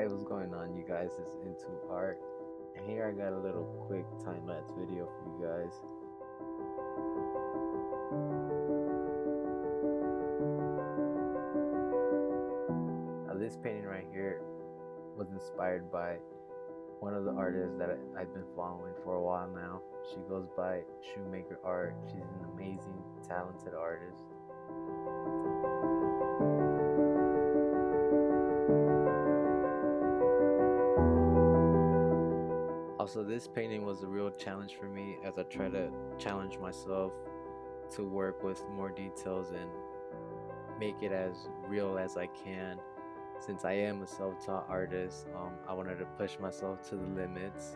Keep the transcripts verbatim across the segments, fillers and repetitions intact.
what's going on, you guys? It's Into Art, and here I got a little quick time lapse video for you guys. Now, this painting right here was inspired by one of the artists that I- I've been following for a while now. She goes by Shumakerart. She's an amazing, talented artist. Also, this painting was a real challenge for me as I try to challenge myself to work with more details and make it as real as I can. Since I am a self-taught artist, um, I wanted to push myself to the limits.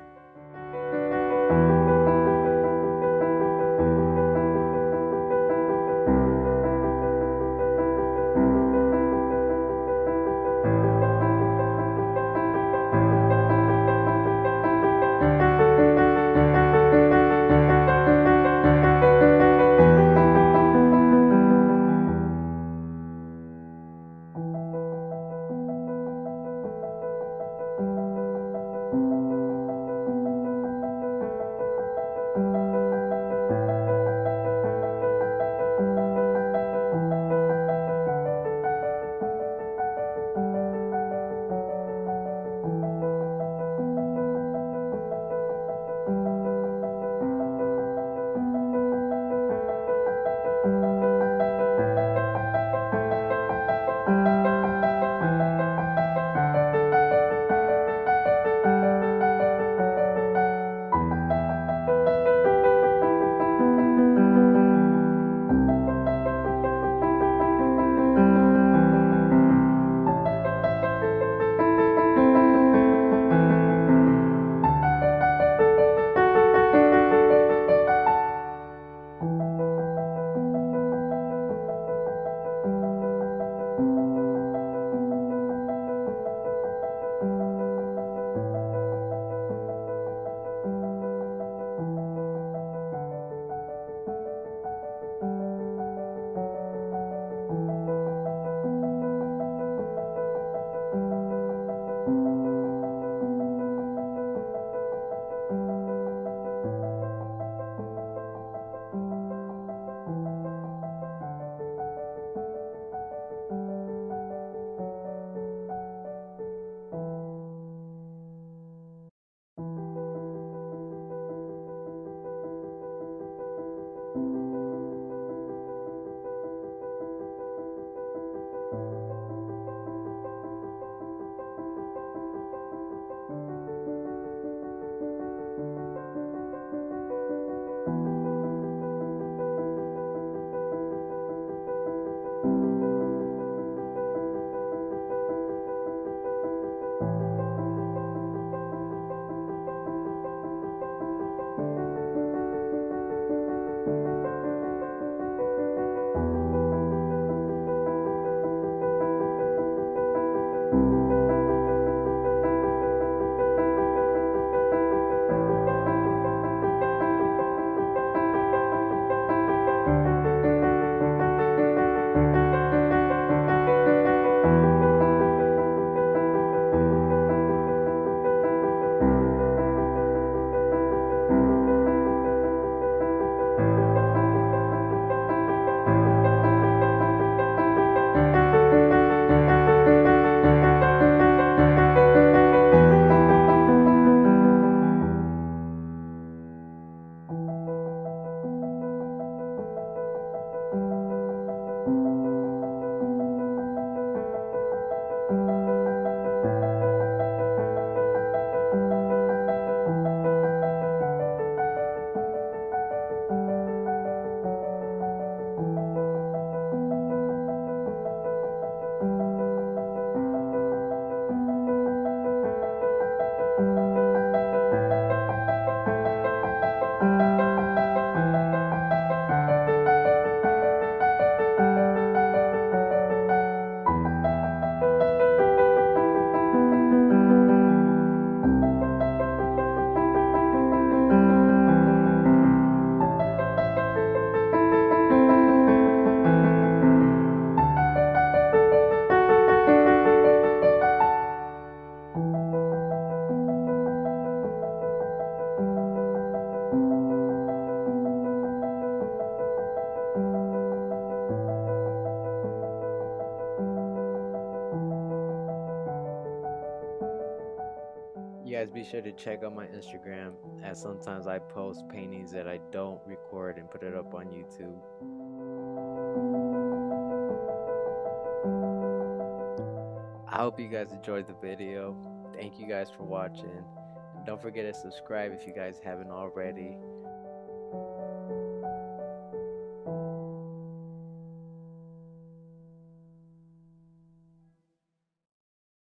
be sure to check out my Instagram, as sometimes I post paintings that I don't record and put it up on YouTube. I hope you guys enjoyed the video. Thank you guys for watching. And don't forget to subscribe if you guys haven't already.